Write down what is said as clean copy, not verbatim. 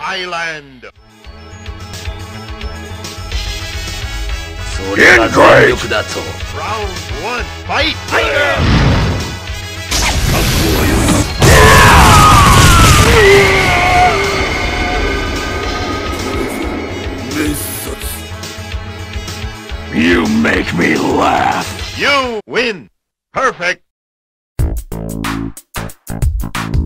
Island. それが全力だと。 Round 1, fight! You make me laugh. You win. Perfect.